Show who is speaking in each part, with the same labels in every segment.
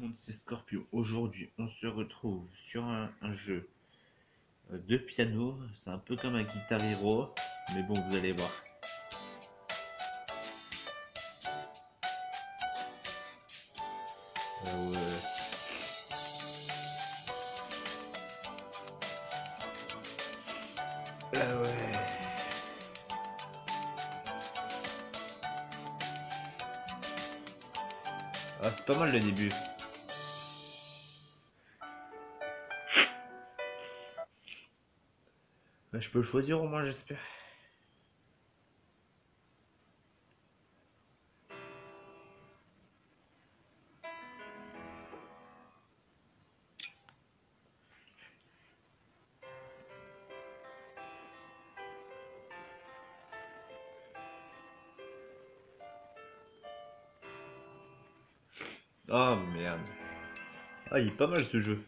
Speaker 1: monde, c'est Scorpion. Aujourd'hui, on se retrouve sur un jeu de piano. C'est un peu comme un Guitar Hero, mais bon, vous allez voir. Ouais. Ah ouais. Ah, c'est pas mal le début. Bah, je peux choisir au moins, j'espère. Ah merde. Ah, il est pas mal ce jeu.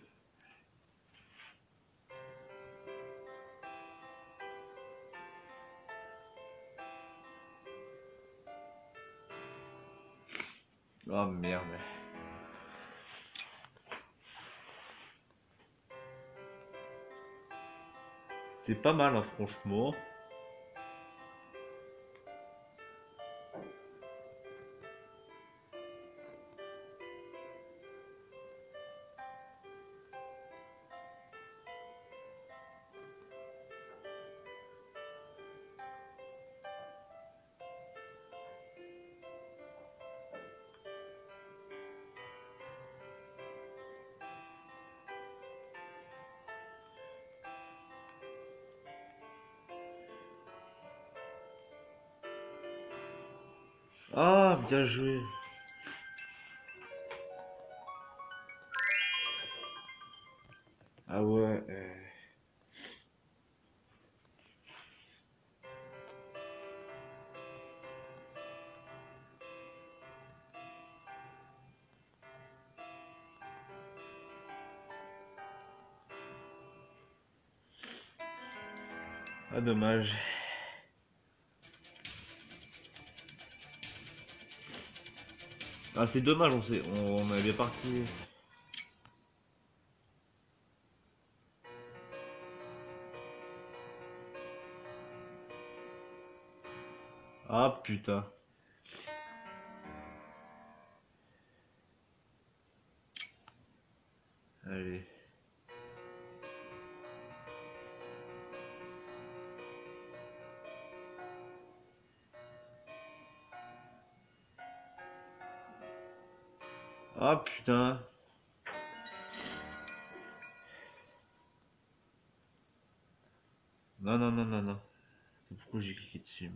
Speaker 1: Ah merde. C'est pas mal, hein, franchement. Ah, bien joué. Ah ouais. Ah, dommage. Ah, c'est dommage, on est bien parti. Ah, putain. Allez. Ah, putain. Non, non, non, non, non. Pourquoi j'ai cliqué dessus?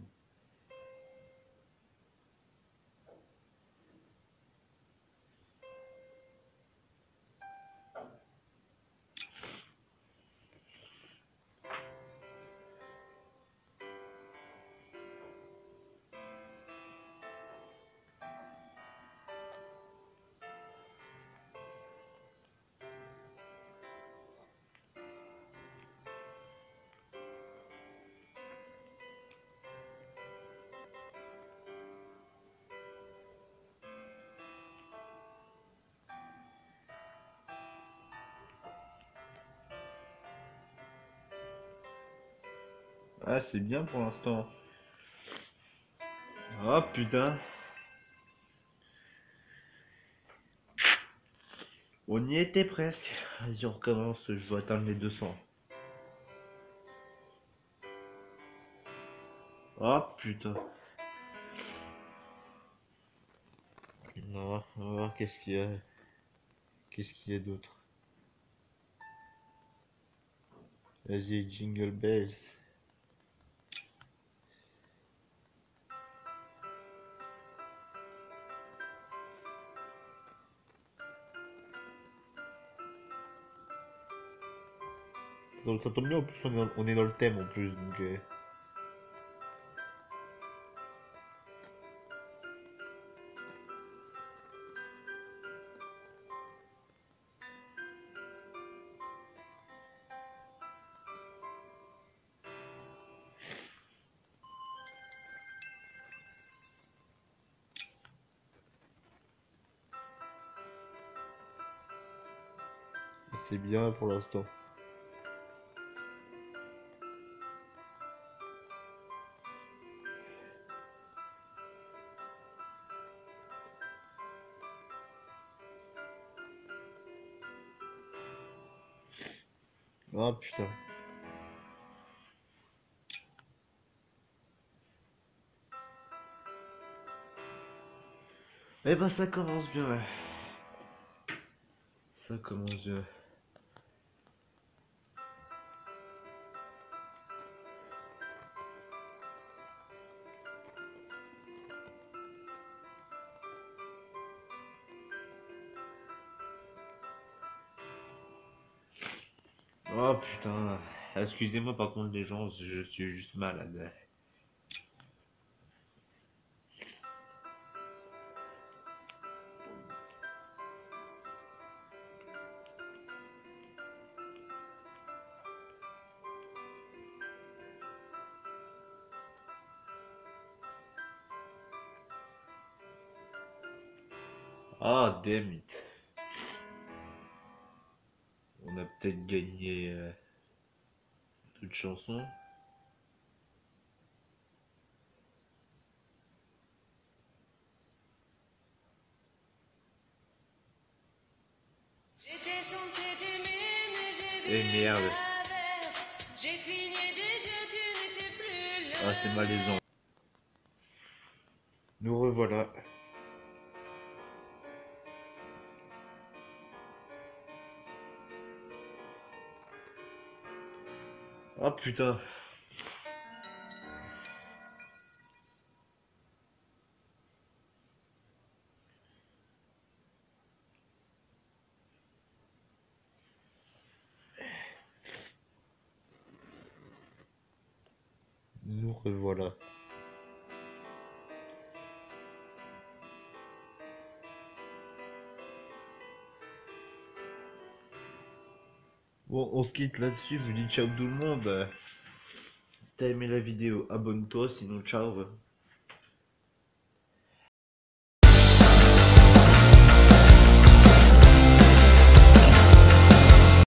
Speaker 1: Ah, c'est bien pour l'instant. Ah, putain. On y était presque. Vas-y, on recommence. Je dois atteindre les 200. Ah, putain. On va voir qu'est-ce qu'il y a. Qu'est-ce qu'il y a d'autre. Vas-y, Jingle Bells. Donc ça tombe bien, en plus on est dans le thème en plus, donc... c'est bien pour l'instant. Ah putain. Eh ben ça commence bien, ouais. Ça commence bien. Oh putain. Excusez-moi par contre les gens, je suis juste malade. Ah damn it. On a peut-être gagné toute chanson.
Speaker 2: J'étais censée t'aimer, mais j'ai
Speaker 1: Eh
Speaker 2: vu
Speaker 1: merde.
Speaker 2: l'inverse. J'ai cligné des yeux, tu n'étais plus là.
Speaker 1: Ah c'est malaisant. Nous revoilà. Ah putain. Nous revoilà. Bon, on se quitte là-dessus. Je vous dis ciao tout le monde. Si t'as aimé la vidéo, abonne-toi, sinon ciao.